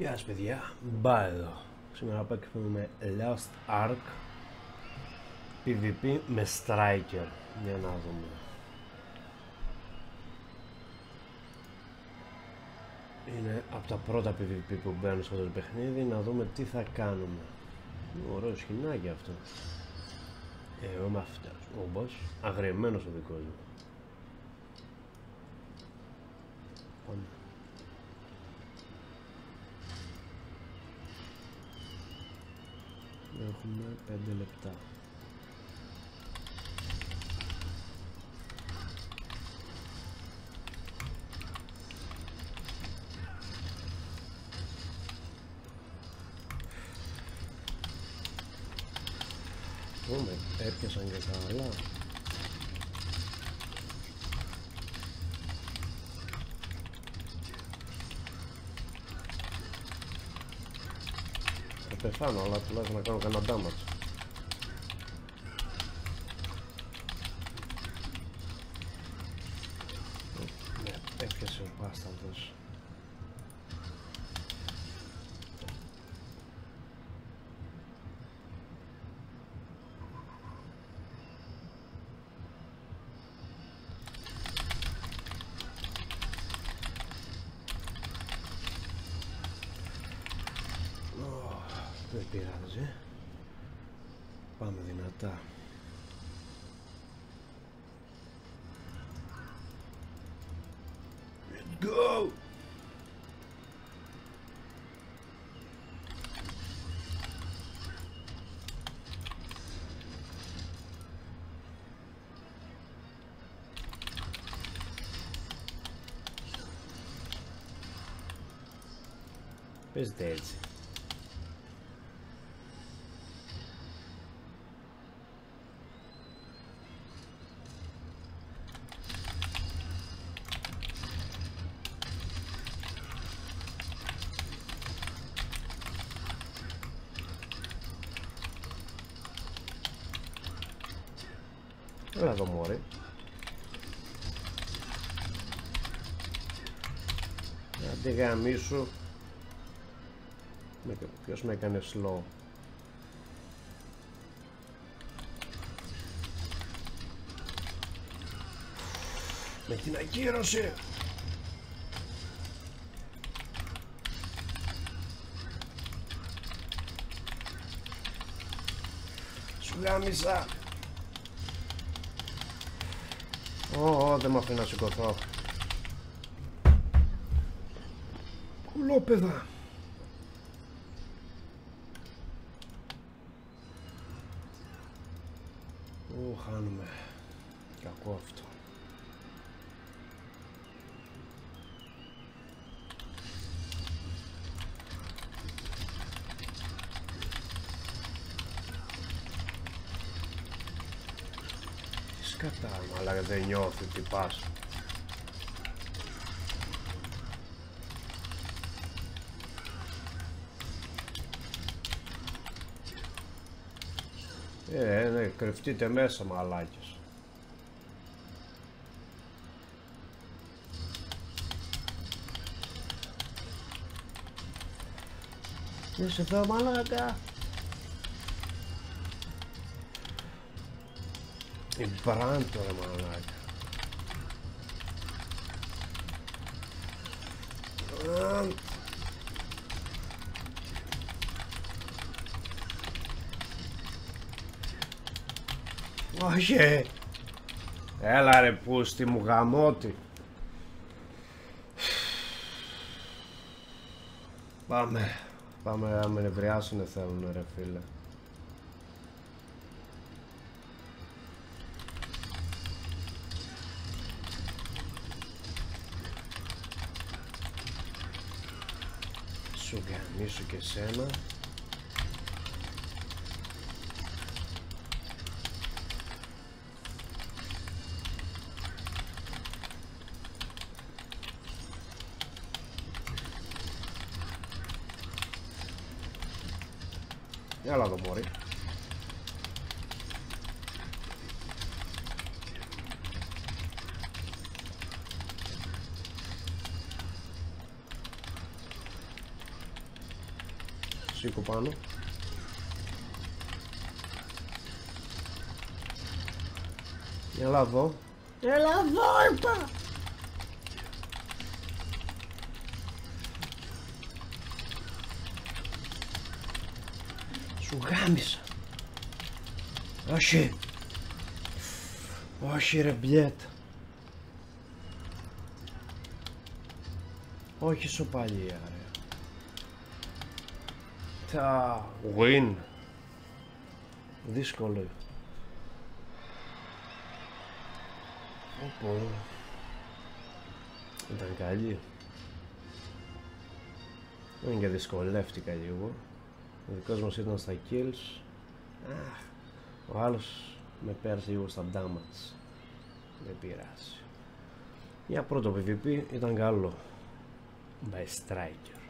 Γεια σας παιδιά, μπα εδώ. Σήμερα παίξουμε Lost Ark PvP με Striker. Για να δούμε. Είναι από τα πρώτα PvP που μπαίνουν στο παιχνίδι. Να δούμε τι θα κάνουμε. Ωραίο σκηνάκι αυτό. Εγώ είμαι αυτός, ο boss, αγριεμένος ο δικός μου. Πάμε. Έχουμε 5 λεπτά. Δούμε, έπιασαν και καλά. Θα πεθάνω, αλλά τουλάχιστον να κάνω κανένα damage. Ναι, έπιασε ο μπάσταρδος. Δεν πειράζει. Πάμε δυνατά. Let's go! Παίζεται έτσι. Έλα εδώ μωρέ. Αντί γαμίσου. Ποιος με έκανε slow. Με την ακύρωση. Σου γάμισα. Δεν μ' αφήνει να σηκωθώ. Κουλόπεδα. Χάνουμε. Κακό αυτό. Κατά, αλλά δεν νιώθει τι πας. Ναι, κρυφτείτε μέσα μαλάκες. Είσαι εδώ μαλάκα. Η Μπράντο ρε μαλάκα. Όχι. Έλα ρε πούστη μου γαμώτη. Πάμε. Πάμε να με νευριάσουνε θέλουν ρε φίλε. Σου γαμίσου και σένα. Έλα εδώ μωρί. σήκω πάνω. Έλα εδώ. Έλα εδώ είπα. Σου γάμισα. Όχι. Όχι ρε μπιέτ. Όχι σοπαλία ρε. Τα win. Δύσκολο. Οπό. Ήταν καλή. Δεν και δυσκολεύτηκα λίγο. Ο δικός μας ήταν στα kills. Ο άλλος με πέρασε λίγο στα damage. Δεν πειράζει. Για πρώτο PvP ήταν καλό. By Striker.